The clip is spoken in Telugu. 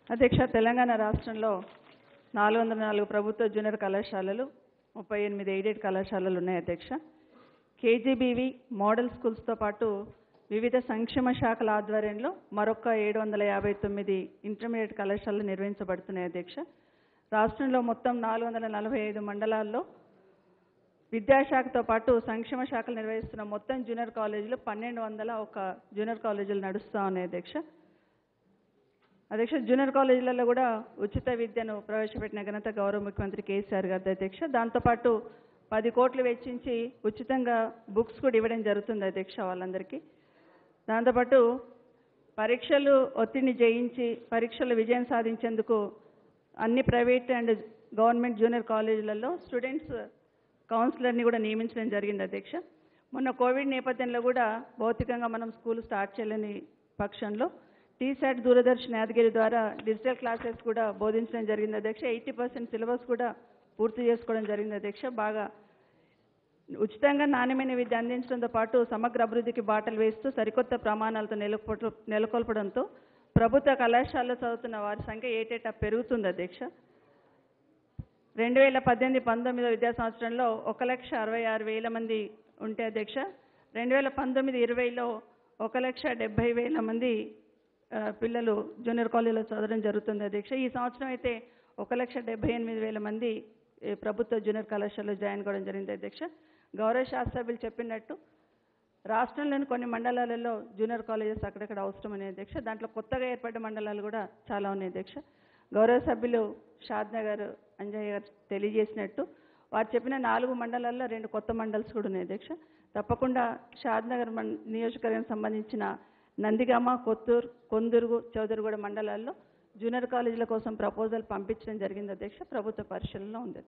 అధ్యక్ష, తెలంగాణ రాష్ట్రంలో 404 ప్రభుత్వ జూనియర్ కళాశాలలు, 38 ఎయిడెడ్ కళాశాలలు ఉన్నాయి అధ్యక్ష. కేజీబీవీ మోడల్ స్కూల్స్తో పాటు వివిధ సంక్షేమ శాఖల ఆధ్వర్యంలో మరొక 759 ఇంటర్మీడియట్ కళాశాలలు నిర్వహించబడుతున్నాయి అధ్యక్ష. రాష్ట్రంలో మొత్తం 445 మండలాల్లో విద్యాశాఖతో పాటు సంక్షేమ శాఖలు నిర్వహిస్తున్న మొత్తం జూనియర్ కాలేజీలు 1201 జూనియర్ కాలేజీలు నడుస్తూ ఉన్నాయి అధ్యక్ష. జూనియర్ కాలేజీలలో కూడా ఉచిత విద్యను ప్రవేశపెట్టిన ఘనత గౌరవ ముఖ్యమంత్రి కేసీఆర్ గారి అధ్యక్ష. దాంతోపాటు 10 కోట్లు వెచ్చించి ఉచితంగా బుక్స్ కూడా ఇవ్వడం జరుగుతుంది అధ్యక్ష వాళ్ళందరికీ. దాంతోపాటు పరీక్షలు ఒత్తిడిని జయించి పరీక్షలు విజయం సాధించేందుకు అన్ని ప్రైవేట్ అండ్ గవర్నమెంట్ జూనియర్ కాలేజీలలో స్టూడెంట్స్ కౌన్సిలర్ని కూడా నియమించడం జరిగింది అధ్యక్ష. మొన్న కోవిడ్ నేపథ్యంలో కూడా భౌతికంగా మనం స్కూల్ స్టార్ట్ చేయలేని పక్షంలో టీశాట్ దూరదర్శన్ యాదగిరి ద్వారా డిజిటల్ క్లాసెస్ కూడా బోధించడం జరిగింది అధ్యక్ష. 80% సిలబస్ కూడా పూర్తి చేసుకోవడం జరిగింది అధ్యక్ష. బాగా ఉచితంగా నాణ్యమైన విద్య అందించడంతో పాటు సమగ్ర అభివృద్ధికి బాటలు వేస్తూ సరికొత్త ప్రమాణాలతో నెలకొల్పడంతో ప్రభుత్వ కళాశాలలో చదువుతున్న వారి సంఖ్య ఏటేటా పెరుగుతుంది అధ్యక్ష. 2018-19 విద్యా సంవత్సరంలో 1,66,000 మంది ఉంటే అధ్యక్ష 2019-20లో 1,70,000 మంది పిల్లలు జూనియర్ కాలేజీలో చదవడం జరుగుతుంది అధ్యక్ష. ఈ సంవత్సరం అయితే 1,78,000 మంది ప్రభుత్వ జూనియర్ కళాశాలలో జాయిన్ కావడం జరిగింది అధ్యక్ష. గౌరవ శాసనసభ్యులు చెప్పినట్టు రాష్ట్రంలోని కొన్ని మండలాలలో జూనియర్ కాలేజెస్ అక్కడక్కడ అవసరం ఉన్నాయి అధ్యక్ష. దాంట్లో కొత్తగా ఏర్పడ్డ మండలాలు కూడా చాలా ఉన్నాయి అధ్యక్ష. గౌరవ సభ్యులు షాద్నగర్ అంజయ్య గారు తెలియజేసినట్టు వారు చెప్పిన 4 మండలాల్లో 2 కొత్త మండల్స్ కూడా ఉన్నాయి అధ్యక్ష. తప్పకుండా షాద్నగర్ నియోజకవర్గానికి సంబంధించిన నందిగామ, కొత్తూరు, కొందుర్గు, చౌదరిగూడ మండలాల్లో జూనియర్ కాలేజీల కోసం ప్రపోజల్ పంపించడం జరిగింది అధ్యక్ష. ప్రభుత్వ పరిశీలనలో ఉంది.